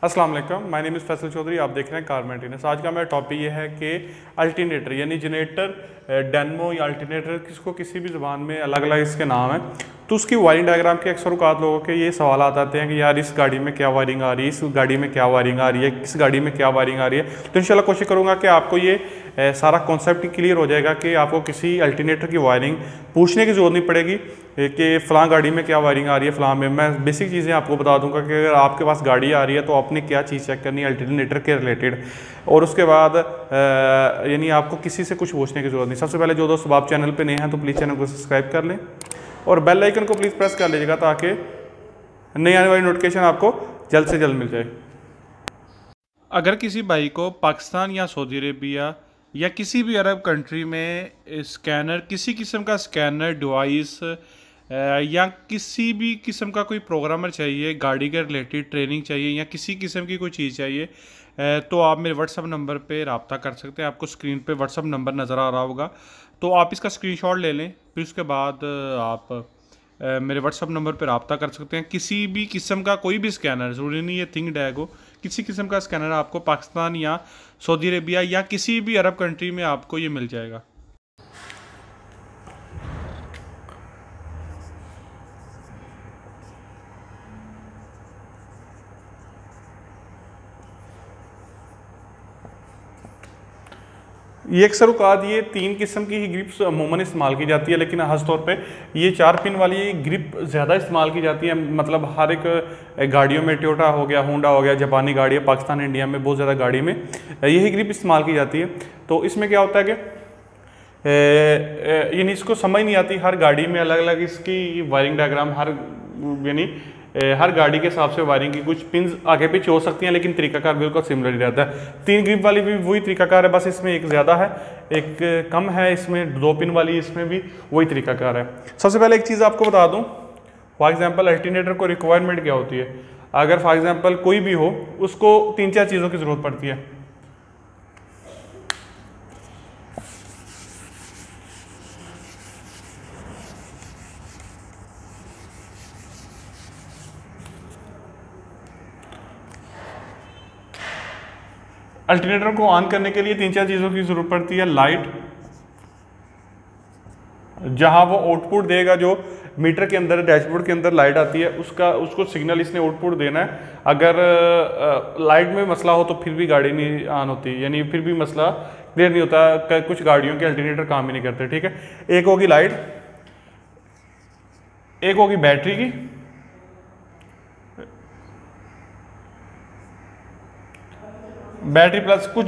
अस्सलाम वालेकुम, my name is Faisal Chaudhary. आप देख रहे हैं कार मेंटेनेंस। आज का मेरा टॉपिक ये है कि अल्टरनेटर यानी जनरेटर, डेनमो या अल्टरनेटर, किसको किसी भी ज़बान में अलग अलग इसके नाम है। तो उसकी वायरिंग डायग्राम के अक्सर औकात लोगों के ये सवाल आते हैं कि यार इस गाड़ी में क्या वायरिंग आ रही है, इस गाड़ी में क्या वायरिंग आ रही है, इस गाड़ी में क्या वायरिंग आ रही है। तो इंशाल्लाह कोशिश करूँगा कि आपको ये सारा कॉन्सेप्ट क्लियर हो जाएगा कि आपको किसी अल्टरनेटर की वायरिंग पूछने की ज़रूरत नहीं पड़ेगी कि फ़लाँ गाड़ी में क्या वायरिंग आ रही है, फ़लाँ में। मैं बेसिक चीज़ें आपको बता दूंगा कि अगर आपके पास गाड़ी आ रही है तो आपने क्या चीज़ चेक करनी है अल्टरनेटर के रिलेटेड, और उसके बाद यानी आपको किसी से कुछ पूछने की ज़रूरत नहीं। सबसे पहले जो दोस्त आप चैनल पे नए हैं तो प्लीज़ चैनल को सब्सक्राइब कर लें और बेल आइकन को प्लीज़ प्रेस कर लीजिएगा ताकि नई आने वाली नोटिफिकेशन आपको जल्द से जल्द मिल जाए। अगर किसी भाई को पाकिस्तान या सऊदी अरेबिया या किसी भी अरब कंट्री में स्कैनर, किसी किस्म का स्कैनर डिवाइस या किसी भी किस्म का कोई प्रोग्रामर चाहिए, गाड़ी के रिलेटेड ट्रेनिंग चाहिए या किसी किस्म की कोई चीज़ चाहिए, तो आप मेरे व्हाट्सअप नंबर पे रब्ता कर सकते हैं। आपको स्क्रीन पे व्हाट्सअप नंबर नज़र आ रहा होगा, तो आप इसका स्क्रीनशॉट ले लें। फिर उसके बाद आप मेरे व्हाट्सअप नंबर पर रब्ता कर सकते हैं। किसी भी किस्म का कोई भी स्कैनर, ज़रूरी नहीं है थिंग डैग हो, किसी किस्म का स्कैनर आपको पाकिस्तान या सऊदी अरेबिया या किसी भी अरब कंट्री में आपको ये मिल जाएगा। ये अक्सर औकात ये 3 किस्म की ही ग्रिप्स अमूमन इस्तेमाल की जाती है, लेकिन खास तौर पे ये 4 पिन वाली ग्रिप ज़्यादा इस्तेमाल की जाती है। मतलब हर एक गाड़ियों में, टोयोटा हो गया, होंडा हो गया, जापानी गाड़ी है, पाकिस्तान इंडिया में बहुत ज़्यादा गाड़ी में यही ग्रिप इस्तेमाल की जाती है। तो इसमें क्या होता है कि यानी इसको समझ नहीं आती, हर गाड़ी में अलग अलग इसकी वायरिंग डायग्राम, यानी हर गाड़ी के हिसाब से वायरिंग की कुछ पिन आगे पीछे हो सकती हैं, लेकिन तरीकाकार बिल्कुल सिमिलर ही रहता है। 3 ग्रिप वाली भी वही तरीकाकार है, बस इसमें एक ज़्यादा है एक कम है। इसमें 2 पिन वाली, इसमें भी वही तरीकाकार है। सबसे पहले एक चीज़ आपको बता दूं, फॉर एग्जांपल अल्टरनेटर को रिक्वायरमेंट क्या होती है। अगर फॉर एग्जांपल कोई भी हो, उसको 3-4 चीज़ों की ज़रूरत पड़ती है। अल्टरनेटर को ऑन करने के लिए 3-4 चीज़ों की ज़रूरत पड़ती है। लाइट, जहां वो आउटपुट देगा, जो मीटर के अंदर, डैशबोर्ड के अंदर लाइट आती है, उसको सिग्नल इसने आउटपुट देना है। अगर लाइट में मसला हो तो फिर भी गाड़ी नहीं ऑन होती, यानी फिर भी मसला क्लियर नहीं होता। कुछ गाड़ियों के अल्टरनेटर काम ही नहीं करते, ठीक है। एक होगी लाइट, एक होगी बैटरी की, बैटरी प्लस कुछ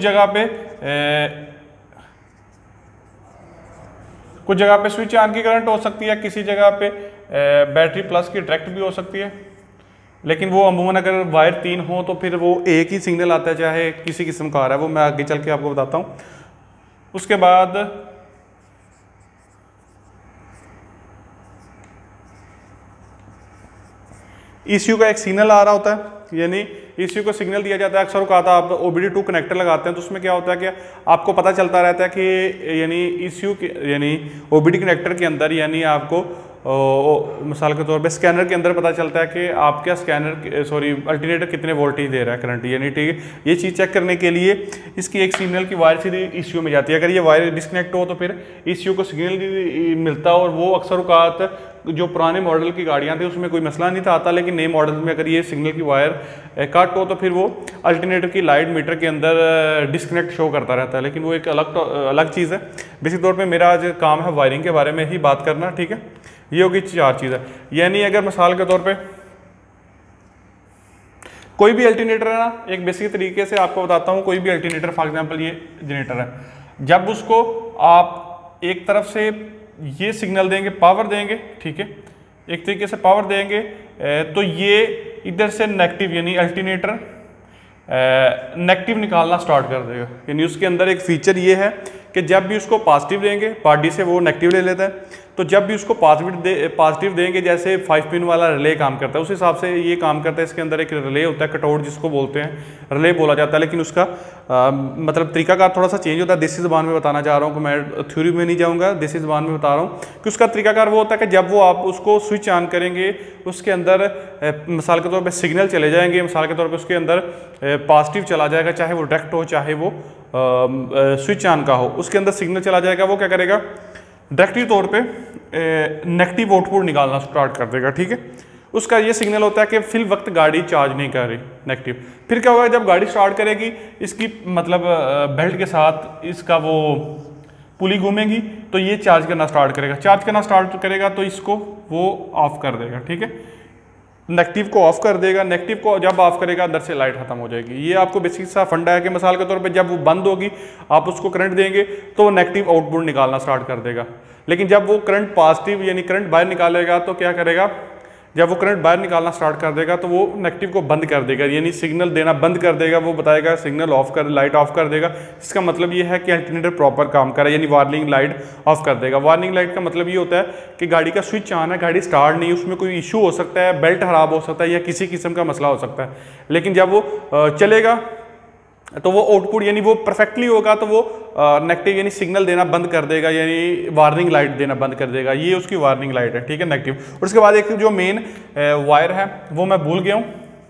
जगह पे स्विच ऑन की करंट हो सकती है, किसी जगह पे बैटरी प्लस की डायरेक्ट भी हो सकती है। लेकिन वो अमूमन अगर वायर 3 हो तो फिर वो एक ही सिग्नल आता है, चाहे किसी किस्म का आ रहा है, वो मैं आगे चल के आपको बताता हूँ। उसके बाद ECU का एक सिग्नल आ रहा होता है, यानी ECU को सिग्नल दिया जाता है। अक्सर औकात आप OBD2 कनेक्टर लगाते हैं तो उसमें क्या होता है कि आपको पता चलता रहता है कि यानी ECU के, यानी OBD कनेक्टर के अंदर, यानी आपको मिसाल के तौर पे स्कैनर के अंदर पता चलता है कि आपका अल्टरनेटर कितने वोल्टेज दे रहा है करंट, यानी ठीक है। ये चीज़ चेक करने के लिए इसकी एक सिग्नल की वायर सीधी ECU में जाती है। अगर ये वायर डिस्कनेक्ट हो तो फिर ECU को सिग्नल मिलता है, और वो अक्सर औकात जो पुराने मॉडल की गाड़ियाँ थी उसमें कोई मसला नहीं था आता, लेकिन नए मॉडल में अगर ये सिग्नल की वायर कट हो तो फिर वो अल्टरनेटर की लाइट मीटर के अंदर डिस्कनेक्ट शो करता रहता है। लेकिन वो एक अलग चीज़ है। बेसिक तौर पे मेरा आज काम है वायरिंग के बारे में ही बात करना, ठीक है। ये होगी 4 चीज़ें। यानी अगर मिसाल के तौर पे कोई भी अल्टरनेटर है ना, एक बेसिक तरीके से आपको बताता हूँ। कोई भी अल्टरनेटर, फॉर एग्जांपल ये जनरेटर है, जब उसको आप एक तरफ से ये सिग्नल देंगे, पावर देंगे, ठीक है, एक तरीके से पावर देंगे, तो ये इधर से नेगेटिव, यानी अल्टरनेटर नेगेटिव निकालना स्टार्ट कर देगा। यानी उसके अंदर एक फीचर ये है कि जब भी उसको पॉजिटिव देंगे पार्टी से वो नेगेटिव ले लेता है, तो जब भी उसको पॉजिटिव देंगे, जैसे 5 पिन वाला रिले काम करता है उस हिसाब से ये काम करता है। इसके अंदर एक रिले होता है, कटआउट जिसको बोलते हैं, रिले बोला जाता है, लेकिन उसका मतलब तरीकाकार थोड़ा सा चेंज होता है। देसी ज़बान में बताना चाह रहा हूँ कि मैं थ्योरी में नहीं जाऊँगा, देसी ज़बान में बता रहा हूँ कि उसका तरीकाकार वो होता है कि जब वो आप उसको स्विच ऑन करेंगे उसके अंदर मिसाल के तौर पर सिग्नल चले जाएंगे, मिसाल के तौर पर उसके अंदर पॉजिटिव चला जाएगा, चाहे वो डायरेक्ट हो चाहे वो स्विच ऑन का हो, उसके अंदर सिग्नल चला जाएगा। वो क्या करेगा, डायरेक्टली तौर पे नेगेटिव आउटपुट निकालना स्टार्ट कर देगा, ठीक है। उसका ये सिग्नल होता है कि फिल वक्त गाड़ी चार्ज नहीं कर रही, नेगेटिव। फिर क्या होगा, जब गाड़ी स्टार्ट करेगी इसकी मतलब बेल्ट के साथ इसका वो पुली घूमेगी तो ये चार्ज करना स्टार्ट करेगा। चार्ज करना स्टार्ट करेगा तो इसको वो ऑफ कर देगा, ठीक है। नेगेटिव को ऑफ कर देगा, नेगेटिव को जब ऑफ करेगा अंदर से लाइट खत्म हो जाएगी। ये आपको बेसिक सा फंडा है कि मिसाल के तौर पे जब वो बंद होगी आप उसको करंट देंगे तो वो नेगेटिव आउटपुट निकालना स्टार्ट कर देगा। लेकिन जब वो करंट पॉजिटिव यानी करंट बाहर निकालेगा तो क्या करेगा, जब वो करंट बाहर निकालना स्टार्ट कर देगा तो वो नेगेटिव को बंद कर देगा, यानी सिग्नल देना बंद कर देगा। वो बताएगा सिग्नल ऑफ कर, लाइट ऑफ कर देगा। इसका मतलब ये है कि अल्टरनेटर प्रॉपर काम कर रहा है, यानी वार्निंग लाइट ऑफ कर देगा। वार्निंग लाइट का मतलब ये होता है कि गाड़ी का स्विच ऑन है, गाड़ी स्टार्ट नहीं, उसमें कोई इशू हो सकता है, बेल्ट खराब हो सकता है या किसी किस्म का मसला हो सकता है। लेकिन जब वो चलेगा तो वो आउटपुट यानी वो परफेक्टली होगा तो वो नेगेटिव यानी सिग्नल देना बंद कर देगा, यानी वार्निंग लाइट देना बंद कर देगा। ये उसकी वार्निंग लाइट है, ठीक है, नेगेटिव। और उसके बाद एक जो मेन वायर है वो मैं भूल गया हूँ,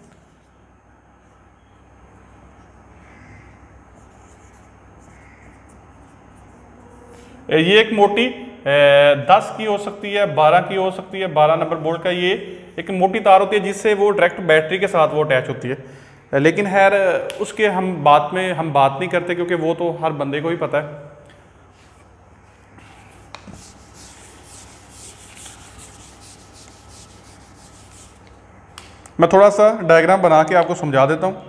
ये एक मोटी 10 की हो सकती है, 12 की हो सकती है, 12 नंबर बोल्ट का ये एक मोटी तार होती है जिससे वो डायरेक्ट बैटरी के साथ वो अटैच होती है। लेकिन खैर उसके हम बात नहीं करते क्योंकि वो तो हर बंदे को ही पता है। मैं थोड़ा सा डायग्राम बना के आपको समझा देता हूँ।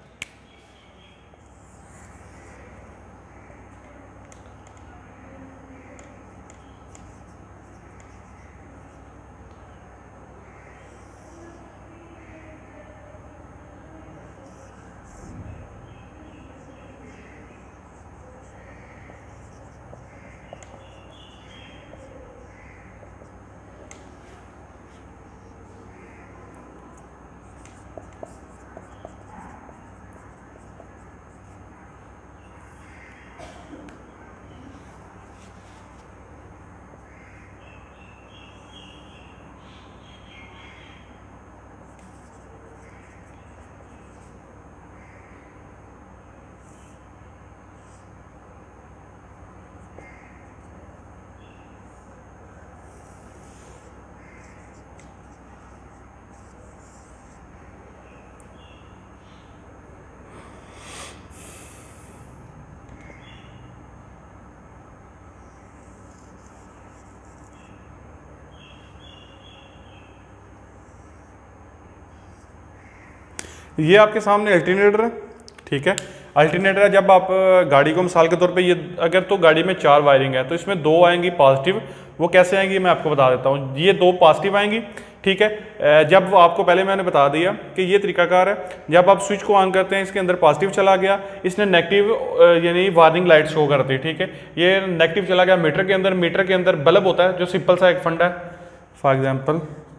ये आपके सामने अल्टरनेटर है, ठीक है। अल्टरनेटर है, जब आप गाड़ी को मिसाल के तौर पे ये अगर तो गाड़ी में 4 वायरिंग है तो इसमें 2 आएंगी पॉजिटिव। वो कैसे आएंगी मैं आपको बता देता हूँ। ये 2 पॉजिटिव आएंगी, ठीक है। जब आपको पहले मैंने बता दिया कि ये तरीकाकार है, जब आप स्विच को ऑन करते हैं इसके अंदर पॉजिटिव चला गया, इसने नेगेटिव यानी वार्निंग लाइट शो करती है, ठीक है। ये नेगेटिव चला गया मीटर के अंदर, मीटर के अंदर बल्ब होता है जो सिंपल सा एक फंडा है। फॉर एग्जाम्पल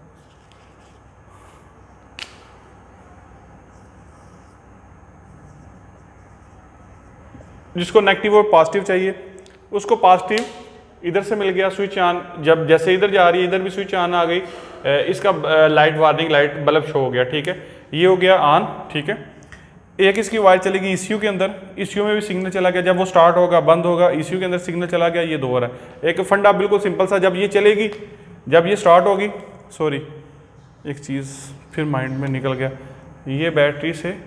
जिसको नेगेटिव और पॉजिटिव चाहिए उसको पॉजिटिव इधर से मिल गया, स्विच ऑन, जब जैसे इधर जा रही है इधर भी स्विच ऑन आ गई, इसका light warning light bulb show हो गया, ठीक है। ये हो गया ऑन, ठीक है। एक इसकी वायर चलेगी ईसीयू के अंदर, ईसीयू में भी सिग्नल चला गया, जब वो स्टार्ट होगा बंद होगा, ईसीयू के अंदर सिग्नल चला गया, ये 2 हो रहा है। एक फंडा बिल्कुल सिंपल सा, जब ये चलेगी, जब ये स्टार्ट होगी, सॉरी एक चीज़ फिर माइंड में निकल गया, ये बैटरी से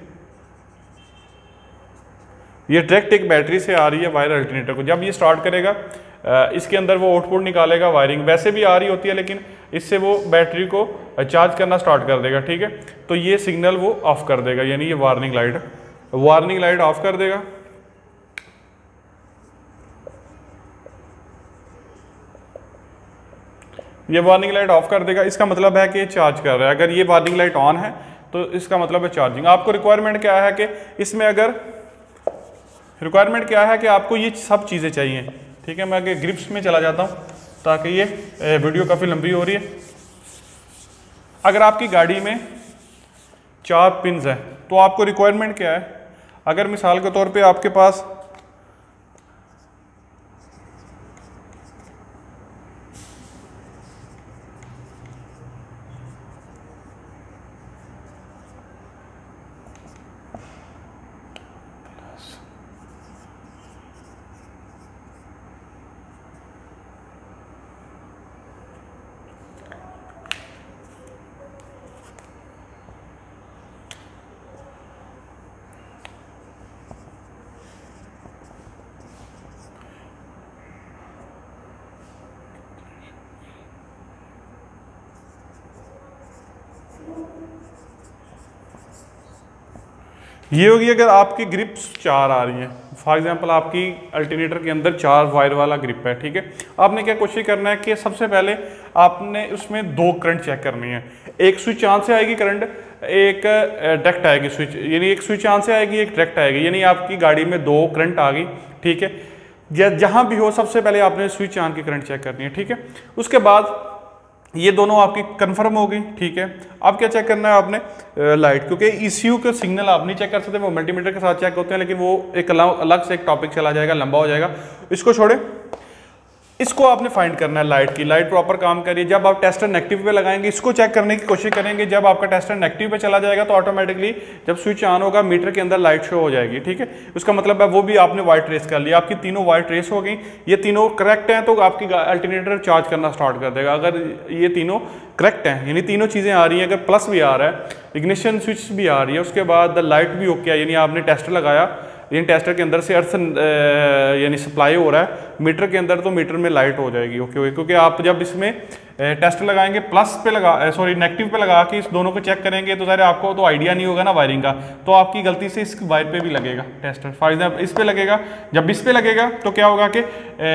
ये डायरेक्ट एक बैटरी से आ रही है वायर अल्टरनेटर को। जब ये स्टार्ट करेगा इसके अंदर वो आउटपुट निकालेगा, वायरिंग वैसे भी आ रही होती है लेकिन इससे वो बैटरी को चार्ज करना स्टार्ट कर देगा, ठीक है। तो ये सिग्नल वो ऑफ कर देगा, यानी ये वार्निंग लाइट ऑफ कर देगा। ये वार्निंग लाइट ऑफ कर देगा, इसका मतलब है कि चार्ज कर रहा है। अगर ये वार्निंग लाइट ऑन है तो इसका मतलब है चार्जिंग। आपको रिक्वायरमेंट क्या है कि इसमें अगर रिक्वायरमेंट क्या है कि आपको ये सब चीज़ें चाहिए, ठीक है। मैं आगे ग्रिप्स में चला जाता हूँ ताकि ये वीडियो काफ़ी लंबी हो रही है। अगर आपकी गाड़ी में 4 पिन्स हैं तो आपको रिक्वायरमेंट क्या है, अगर मिसाल के तौर पे आपके पास ये होगी, अगर आपकी ग्रिप्स 4 आ रही हैं, फॉर एग्जांपल आपकी अल्टरनेटर के अंदर 4 वायर वाला ग्रिप है, ठीक है। आपने क्या कोशिश करना है कि सबसे पहले आपने उसमें 2 करंट चेक करनी है। एक स्विच ऑन से आएगी करंट, एक डायरेक्ट आएगी स्विच, यानी एक स्विच ऑन से आएगी, एक डायरेक्ट आएगी, यानी आपकी गाड़ी में 2 करंट आ गई, ठीक है। जहाँ भी हो सबसे पहले आपने स्विच ऑन की करंट चेक करनी है, ठीक है। उसके बाद ये दोनों आपकी कंफर्म हो गई, ठीक है। अब क्या चेक करना है आपने, लाइट, क्योंकि ईसीयू के सिग्नल आप नहीं चेक कर सकते, वो मल्टीमीटर के साथ चेक होते हैं, लेकिन वो एक अलग से एक टॉपिक चला जाएगा, लंबा हो जाएगा, इसको छोड़े। इसको आपने फाइंड करना है, लाइट की, लाइट प्रॉपर काम करिए। जब आप टेस्टर नेगेटिव पे लगाएंगे, इसको चेक करने की कोशिश करेंगे, जब आपका टेस्टर नेगेटिव पे चला जाएगा तो ऑटोमेटिकली जब स्विच ऑन होगा मीटर के अंदर लाइट शो हो जाएगी, ठीक है। उसका मतलब है वो भी आपने वाइट ट्रेस कर लिया, आपकी तीनों वाइट ट्रेस हो गई, ये तीनों करेक्ट हैं तो आपकी अल्टरनेटर चार्ज करना स्टार्ट कर देगा। अगर ये तीनों करेक्ट हैं, यानी तीनों चीज़ें आ रही हैं, अगर प्लस भी आ रहा है, इग्निशन स्विच भी आ रही है, उसके बाद लाइट भी ओके है, यानी आपने टेस्टर लगाया, इन टेस्टर के अंदर से अर्थ यानी सप्लाई हो रहा है मीटर के अंदर, तो मीटर में लाइट हो जाएगी, ओके। क्योंकि आप जब इसमें टेस्टर लगाएंगे प्लस पे नेगेटिव पे लगा के इस दोनों को चेक करेंगे तो सारे आपको तो आइडिया नहीं होगा ना वायरिंग का, तो आपकी गलती से इस वायर पे भी लगेगा टेस्टर, फॉर एग्जाम्पल इस पे लगेगा। जब इस पे लगेगा तो क्या होगा कि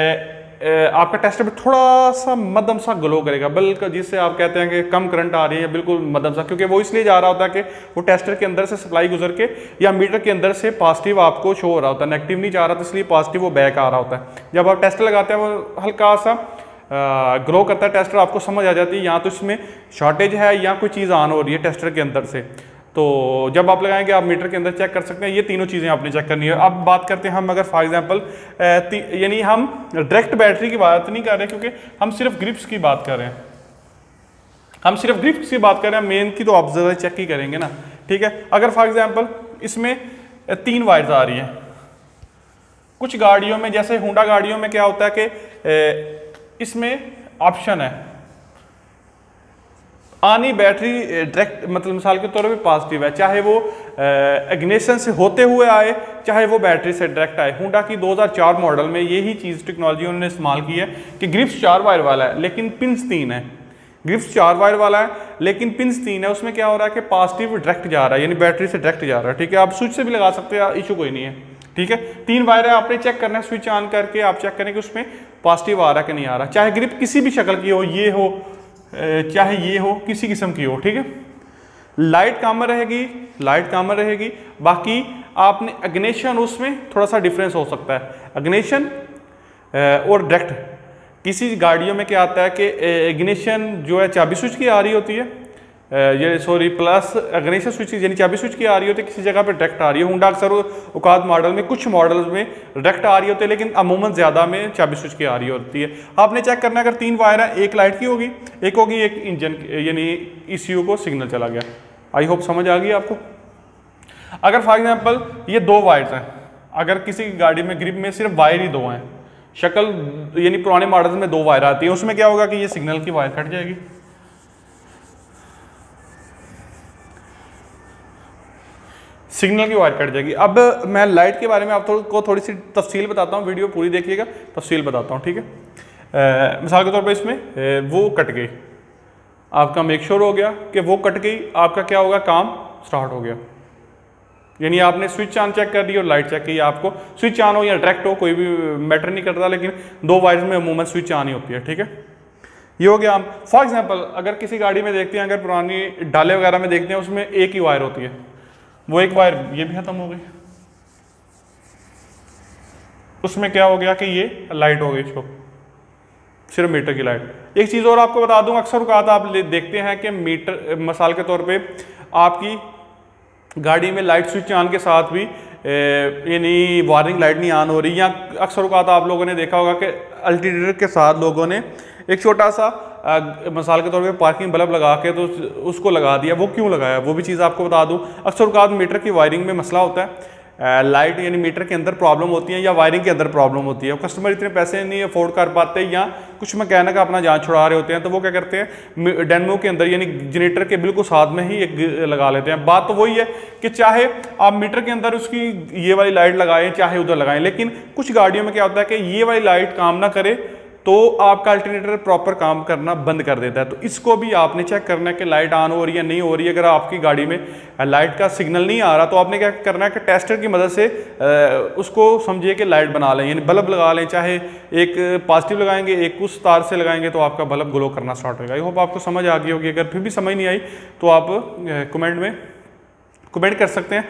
आपका टेस्टर में थोड़ा सा मध्यम सा ग्लो करेगा, बिल्कुल जिससे आप कहते हैं कि कम करंट आ रही है, बिल्कुल मध्यम सा, क्योंकि वो इसलिए जा रहा होता है कि वो टेस्टर के अंदर से सप्लाई गुजर के या मीटर के अंदर से पॉजिटिव आपको शो हो रहा होता है, नेगेटिव नहीं जा रहा, तो इसलिए पॉजिटिव वो बैक आ रहा होता है। जब आप टेस्टर लगाते हैं वो हल्का सा ग्रो करता है टेस्टर, आपको समझ आ जाती है यहाँ तो इसमें शॉर्टेज है या कोई चीज़ ऑन हो रही है टेस्टर के अंदर से। तो जब आप लगाएंगे आप मीटर के अंदर चेक कर सकते हैं, ये तीनों चीज़ें आपने चेक करनी है। अब बात करते हैं हम, अगर फॉर एग्जांपल यानी हम डायरेक्ट बैटरी की बात नहीं कर रहे, क्योंकि हम सिर्फ ग्रिप्स की बात कर रहे हैं, हम सिर्फ ग्रिप्स की बात कर रहे हैं, मेन की तो आप ज़रा चेक ही करेंगे ना, ठीक है। अगर फॉर एग्जांपल इसमें 3 वायर्स आ रही हैं, कुछ गाड़ियों में जैसे होंडा गाड़ियों में क्या होता है कि इसमें ऑप्शन है आनी बैटरी डायरेक्ट, मतलब मिसाल के तौर पे पॉजिटिव है, चाहे वो इग्निशन से होते हुए आए, चाहे वो बैटरी से डायरेक्ट आए। होंडा की 2004 मॉडल में यही चीज़ टेक्नोलॉजी उन्होंने इस्तेमाल की है कि ग्रिप्स 4 वायर वाला है लेकिन पिंस 3 है। ग्रिप्स 4 वायर वाला है लेकिन पिंस 3 है, उसमें क्या हो रहा है कि पॉजिटिव डायरेक्ट जा रहा है, यानी बैटरी से डायरेक्ट जा रहा है, ठीक है। आप स्विच से भी लगा सकते हैं, इशू कोई नहीं है, ठीक है। 3 वायर है, आपने चेक करना है, स्विच ऑन करके आप चेक करें कि उसमें पॉजिटिव आ रहा है कि नहीं आ रहा, चाहे ग्रिप किसी भी शक्ल की हो, ये हो चाहे ये हो, किसी किस्म की हो, ठीक है। लाइट कॉमन रहेगी, लाइट कॉमन रहेगी, बाकी आपने इग्निशन उसमें थोड़ा सा डिफरेंस हो सकता है, इग्निशन और डायरेक्ट। किसी गाड़ियों में क्या आता है कि इग्निशन जो है चाबी स्विच की आ रही होती है, ये सॉरी प्लस इग्निशन स्विच यानी चाबी स्विच की आ रही होती है, किसी जगह पे डायरेक्ट आ रही है। होंडा अक्सर औकात मॉडल में, कुछ मॉडल्स में डायरेक्ट आ रही होती है, लेकिन अमूमन ज़्यादा में चाबी स्विच की आ रही होती है। आपने चेक करना है, अगर 3 वायर है, एक लाइट की होगी, एक होगी एक इंजन यानी ECU को सिग्नल चला गया। आई होप समझ आ गई आपको। अगर फॉर एग्जाम्पल ये 2 वायर्स हैं, अगर किसी गाड़ी में ग्रिप में सिर्फ वायर ही 2 हैं, शक्ल यानी पुराने मॉडल्स में 2 वायर आती है, उसमें क्या होगा कि ये सिग्नल की वायर कट जाएगी, सिग्नल की वायर कट जाएगी। अब मैं लाइट के बारे में आपको थोड़ी सी तफसील बताता हूँ, वीडियो पूरी देखिएगा, तफसील बताता हूँ, ठीक है। मिसाल के तौर पे इसमें वो कट गई, आपका मेक श्योर हो गया कि वो कट गई, आपका क्या होगा, काम स्टार्ट हो गया, यानी आपने स्विच ऑन चेक कर दी और लाइट चेक की। आपको स्विच ऑन हो या डायरेक्ट हो कोई भी मैटर नहीं करता, लेकिन 2 वायर्स में अमूमन स्विच ऑन ही होती है, ठीक है। ये हो गया। हम फॉर एग्जाम्पल अगर किसी गाड़ी में देखते हैं, अगर पुरानी डाले वगैरह में देखते हैं, उसमें एक ही वायर होती है, वो एक वायर ये भी खत्म हो गई, उसमें क्या हो गया कि ये लाइट हो गई, शो सिर्फ मीटर की लाइट। एक चीज़ और आपको बता दूं, अक्सर औकात आप देखते हैं कि मीटर मिसाल के तौर पे आपकी गाड़ी में लाइट स्विच ऑन के साथ भी यानी वार्निंग लाइट नहीं ऑन हो रही, या अक्सर औकात आप लोगों ने देखा होगा कि अल्टरनेटर के साथ लोगों ने एक छोटा सा मिसाल के तौर पे पार्किंग बल्ब लगा के तो उसको लगा दिया। वो क्यों लगाया, वो भी चीज़ आपको बता दूं। अक्सर औकात मीटर की वायरिंग में मसला होता है, लाइट यानी मीटर के अंदर प्रॉब्लम होती है या वायरिंग के अंदर प्रॉब्लम होती है। कस्टमर इतने पैसे नहीं अफोर्ड कर पाते या कुछ मैकेनिक अपना जान छुड़ा रहे होते हैं, तो वो क्या करते हैं डेनमो के अंदर यानी जनरेटर के बिल्कुल साथ में ही एक लगा लेते हैं। बात तो वही है कि चाहे आप मीटर के अंदर उसकी ये वाली लाइट लगाएं चाहे उधर लगाएं, लेकिन कुछ गाड़ियों में क्या होता है कि ये वाली लाइट काम ना करे तो आपका अल्टरनेटर प्रॉपर काम करना बंद कर देता है। तो इसको भी आपने चेक करना है कि लाइट ऑन हो रही है नहीं हो रही है। अगर आपकी गाड़ी में लाइट का सिग्नल नहीं आ रहा तो आपने क्या करना है कि टेस्टर की मदद से उसको समझिए कि लाइट बना लें, यानी बल्ब लगा लें, चाहे एक पॉजिटिव लगाएंगे एक उस तार से लगाएंगे तो आपका बल्ब ग्लो करना स्टार्ट होगा। आई होप आपको समझ आ गई होगी। अगर फिर भी समझ नहीं आई तो आप कमेंट में कमेंट कर सकते हैं।